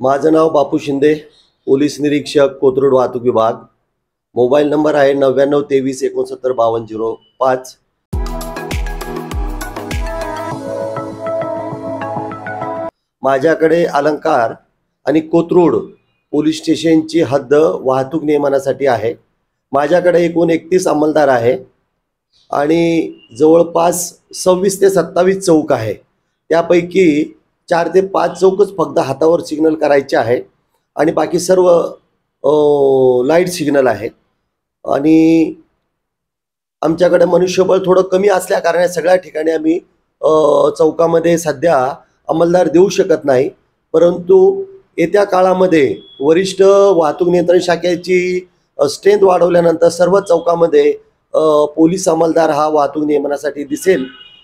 माझं नाव बापू शिंदे, पोलीस निरीक्षक कोथरूड वाहतूक विभाग। मोबाईल नंबर आहे 9923695205। माझ्याकडे अलंकार आणि कोथरूड पोलीस स्टेशनची हद्द वाहतूक नियमनासाठी आहे। माझ्याकडे एकूण 31 अंमलदार आहे आणि जवळपास 26 ते 27 चौक आहे। त्यापैकी 4 ते 5 चौकच फक्त हातावर सिग्नल करायचे आहे आणि बाकी सर्व लाईट सिग्नल आहे। आणि आमच्याकडे मनुष्यबळ थोडं कमी असल्या कारणाने सगळ्या ठिकाणी आम्ही चौकामध्ये सध्या अंमलदार देऊ शकत नाही, परंतु येत्या काळामध्ये वरिष्ठ वाहतूक नियंत्रण शाखेची स्ट्रेंथ वाढवल्यानंतर सर्व चौकामध्ये पोलीस अंमलदार हा वाहतूक नियमनासाठी दिसेल।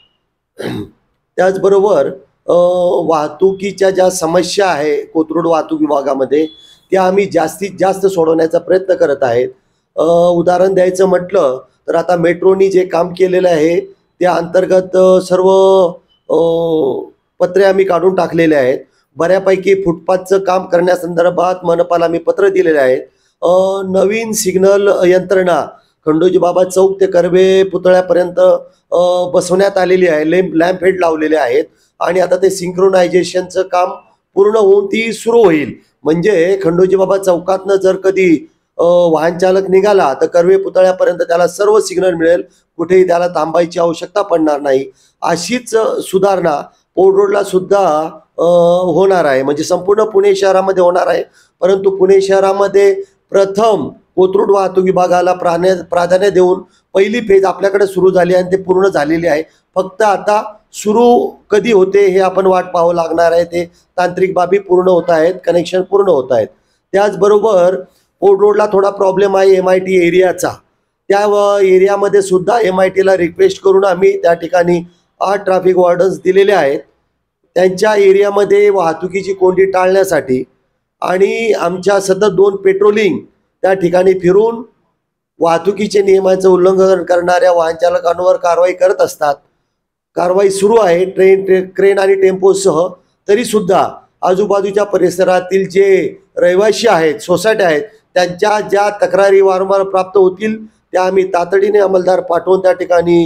त्याचबरोबर वाहतुकीच्या ज्या समस्या आहे कोथरूड वाहतूक विभागामध्ये त्या आम्ही जास्तीत जास्त सोडवण्याचा प्रयत्न करत आहेत। उदाहरण द्यायचं म्हटलं तर आता मेट्रोनी जे काम केलेलं आहे त्या अंतर्गत सर्व पत्रे आम्ही काढून टाकलेले आहेत। बऱ्यापैकी फुटपाथचं काम करण्यासंदर्भात मनपाला आम्ही पत्र दिलेले आहेत। नवीन सिग्नल यंत्रणा खंडोजी बाबा चौक ते कर्वे पुतळ्यापर्यंत बसवण्यात आलेली आहे। लॅम्प हेड लावलेले आहेत आणि आता ते सिंक्रोनायझेशनचं काम पूर्ण होऊन ती सुरू होईल। म्हणजे खंडोजी बाबा चौकातनं जर कधी वाहन चालक निघाला तर कर्वे पुतळ्यापर्यंत त्याला सर्व सिग्नल मिळेल, कुठेही त्याला थांबायची आवश्यकता पडणार नाही। अशीच सुधारणा पोर्ट रोडला सुद्धा होणार आहे, म्हणजे संपूर्ण पुणे शहरामध्ये होणार आहे। परंतु पुणे शहरामध्ये प्रथम कोथरूड वाहतूक विभागाला प्राधान्य देऊन पहिली फेज आपल्याकडे सुरू झाली आणि ते पूर्ण झालेली आहे। फक्त आता सुरू कधी होते हे आपण वाट पाहावं लागणार आहे। ते तांत्रिक बाबी पूर्ण होत आहेत, कनेक्शन पूर्ण होत आहेत। त्याचबरोबर पोर्ट रोडला थोडा प्रॉब्लेम आहे MIT एरियाचा। त्या एरियामध्ये सुद्धा MITला रिक्वेस्ट करून आम्ही त्या ठिकाणी 8 ट्रॅफिक वॉर्डन्स दिलेले आहेत त्यांच्या एरियामध्ये वाहतुकीची कोंडी टाळण्यासाठी। आणि आमच्या सतत 2 पेट्रोलिंग त्या ठिकाणी फिरून वाहतुकीचे नियमांचं उल्लंघन करणाऱ्या वाहन चालकांवर कारवाई करत असतात। कारवाई सुरू आहे क्रेन आणि टेम्पोसह। तरी सुद्धा आजूबाजूच्या परिसरातील जे रहिवासी आहेत, सोसायटी आहेत, त्यांच्या ज्या तक्रारी वारंवार प्राप्त होतील त्या आम्ही तातडीने अंमलदार पाठवून त्या ठिकाणी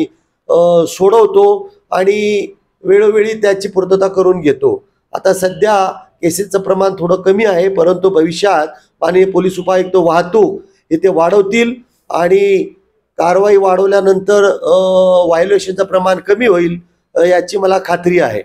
सोडवतो आणि वेळोवेळी त्याची पूर्तता करून घेतो। आता सध्या केसेसचं प्रमाण थोडं कमी आहे, परंतु भविष्यात माननीय पोलीस उपायुक्त वाहतूक इथे वाढवतील आणि कारवाई वाढवल्यानंतर व्हायोलेशनचं प्रमाण कमी होईल याची मला खात्री आहे।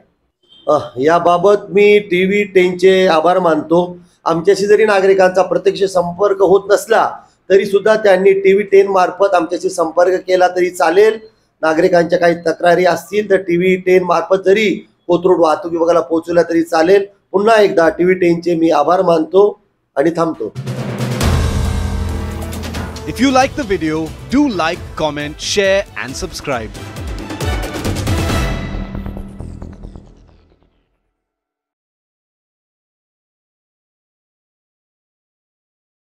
याबाबत मी TV10चे आभार मानतो। आमच्याशी जरी नागरिकांचा प्रत्यक्ष संपर्क होत नसला तरी सुद्धा त्यांनी TV10 मार्फत आमच्याशी संपर्क केला तरी चालेल। नागरिकांच्या काही तक्रारी असतील तर TV10 मार्फत जरी कोथरूड वाहतूक विभागाला पोहोचवल्या तरी चालेल। पुन्हा एकदा TV10चे मी आभार मानतो आणि थांबतो। If you like the video, do like, comment, share and subscribe.